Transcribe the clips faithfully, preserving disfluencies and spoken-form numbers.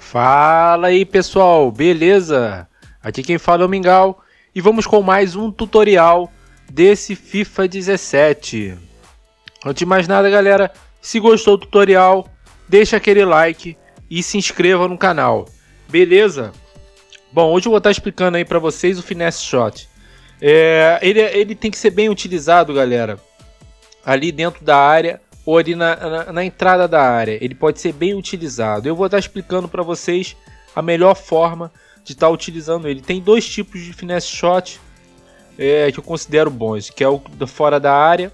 Fala aí pessoal, beleza? Aqui quem fala é o Mingau e vamos com mais um tutorial desse FIFA dezessete. Antes de mais nada galera, se gostou do tutorial, deixa aquele like e se inscreva no canal, beleza? Bom, hoje eu vou estar explicando aí para vocês o Finesse Shot. É, ele, ele tem que ser bem utilizado galera, ali dentro da área ou ali na, na, na entrada da área. Ele pode ser bem utilizado. Eu vou estar explicando para vocês a melhor forma de estar utilizando ele. Tem dois tipos de Finesse Shot é, que eu considero bons, que é o de fora da área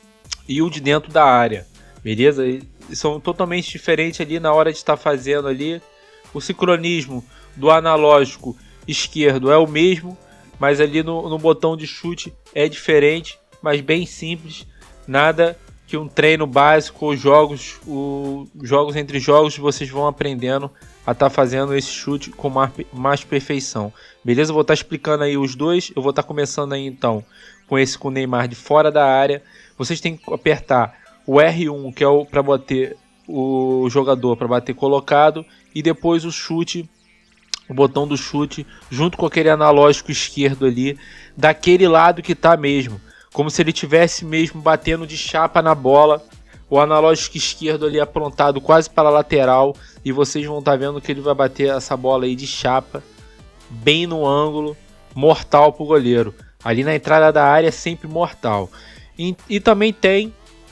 e o de dentro da área, beleza? Eles são totalmente diferentes ali na hora de estar fazendo ali. O sincronismo do analógico esquerdo é o mesmo, mas ali no, no botão de chute é diferente, mas bem simples. Nada que um treino básico ou jogos, o, jogos entre jogos vocês vão aprendendo a estar tá fazendo esse chute com mais, mais perfeição. Beleza? Eu vou estar tá explicando aí os dois. Eu vou estar tá começando aí então com esse com o Neymar de fora da área. Vocês têm que apertar o R um, que é o para bater o jogador, para bater colocado, e depois o chute, o botão do chute, junto com aquele analógico esquerdo ali, daquele lado que tá mesmo. Como se ele tivesse mesmo batendo de chapa na bola, o analógico esquerdo ali apontado quase para a lateral, e vocês vão estar vendo que ele vai bater essa bola aí de chapa, bem no ângulo, mortal para o goleiro. Ali na entrada da área é sempre mortal. E, e também tem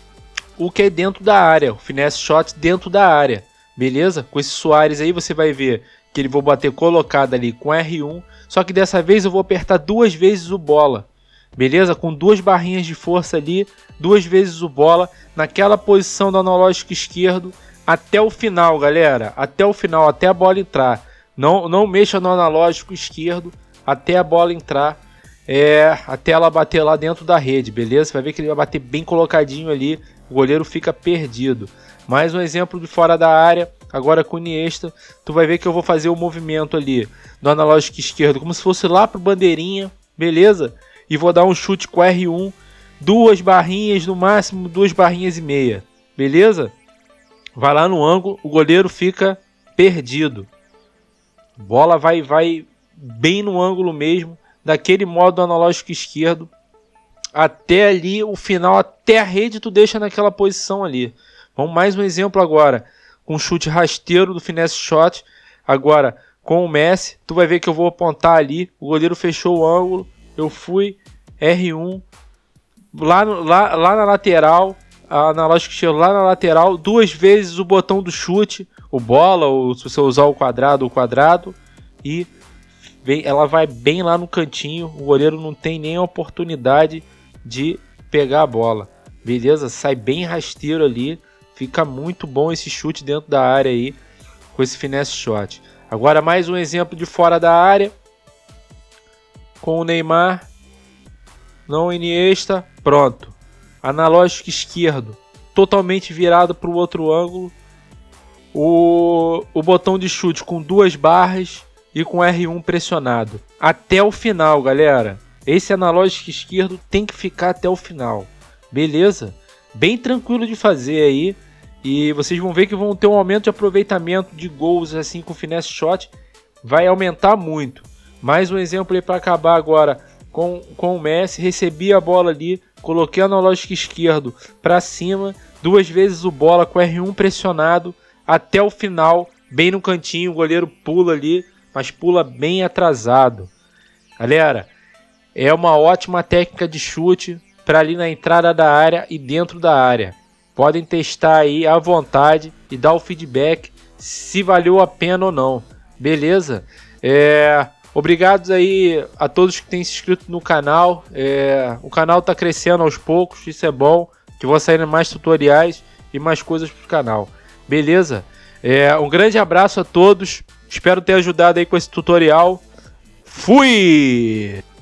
o que é dentro da área, o Finesse Shot dentro da área, beleza? Com esse Suárez aí você vai ver que ele vou bater colocado ali com R um, só que dessa vez eu vou apertar duas vezes o bola. Beleza? Com duas barrinhas de força ali, duas vezes o bola, naquela posição do analógico esquerdo, até o final, galera. Até o final, até a bola entrar. Não, não mexa no analógico esquerdo até a bola entrar, é, até ela bater lá dentro da rede, beleza? Você vai ver que ele vai bater bem colocadinho ali, o goleiro fica perdido. Mais um exemplo de fora da área, agora com o Iniesta. Tu vai ver que eu vou fazer o movimento ali do analógico esquerdo, como se fosse lá pro bandeirinha, beleza? E vou dar um chute com R um, duas barrinhas no máximo, duas barrinhas e meia, beleza? Vai lá no ângulo, o goleiro fica perdido. Bola vai, vai bem no ângulo mesmo, daquele modo analógico esquerdo, até ali o final, até a rede tu deixa naquela posição ali. Vamos mais um exemplo agora, com um chute rasteiro do Finesse Shot, agora com o Messi, tu vai ver que eu vou apontar ali, o goleiro fechou o ângulo, eu fui R um, lá, no, lá, lá na lateral, a analógico esquerdo lá na lateral, duas vezes o botão do chute, o bola, ou se você usar o quadrado, o quadrado, e vem, ela vai bem lá no cantinho, o goleiro não tem nem a oportunidade de pegar a bola, beleza? Sai bem rasteiro ali, fica muito bom esse chute dentro da área aí, com esse Finesse Shot. Agora mais um exemplo de fora da área, com o Neymar, não o Iniesta, pronto. Analógico esquerdo, totalmente virado para o outro ângulo. O, o botão de chute com duas barras e com R um pressionado. Até o final, galera. Esse analógico esquerdo tem que ficar até o final. Beleza? Bem tranquilo de fazer aí. E vocês vão ver que vão ter um aumento de aproveitamento de gols assim com Finesse Shot. Vai aumentar muito. Mais um exemplo aí para acabar agora com, com o Messi. Recebi a bola ali, coloquei o analógico esquerdo para cima, duas vezes o bola com R um pressionado até o final, bem no cantinho, o goleiro pula ali, mas pula bem atrasado. Galera, é uma ótima técnica de chute para ali na entrada da área e dentro da área. Podem testar aí à vontade e dar o feedback se valeu a pena ou não. Beleza? É... Obrigado aí a todos que têm se inscrito no canal. É, o canal está crescendo aos poucos, isso é bom. Que vão sair mais tutoriais e mais coisas para o canal. Beleza? É, um grande abraço a todos. Espero ter ajudado aí com esse tutorial. Fui!